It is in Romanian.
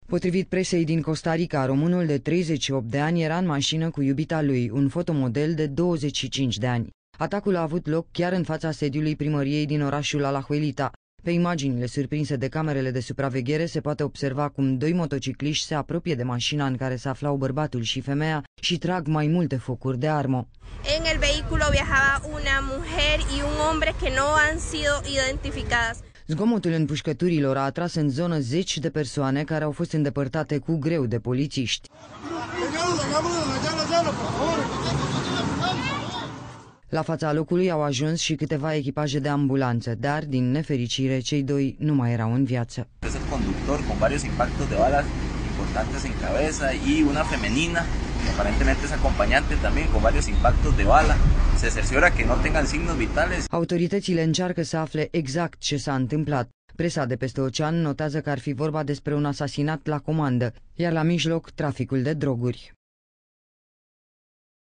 Potrivit presei din Costa Rica, românul de 38 de ani era în mașină cu iubita lui, un fotomodel de 25 de ani. Atacul a avut loc chiar în fața sediului primăriei din orașul Alajuelita. Pe imaginile surprinse de camerele de supraveghere se poate observa cum doi motocicliști se apropie de mașina în care se aflau bărbatul și femeia și trag mai multe focuri de armă. En el vehículo viajaba una mujer y un hombre que no han sido identificadas. Zgomotul împușcăturilor a atras în zonă zeci de persoane care au fost îndepărtate cu greu de polițiști. La fața locului au ajuns și câteva echipaje de ambulanță, dar, din nefericire, cei doi nu mai erau în viață. Es el conductor con varios impactos de balas importantes en cabeza y una femenina, que aparentemente es acompañante también con varios impactos de bala. Se cerciora que no tengan signos vitales. Autoritățile încearcă să afle exact ce s-a întâmplat. Presa de peste ocean notează că ar fi vorba despre un asasinat la comandă, iar la mijloc traficul de droguri.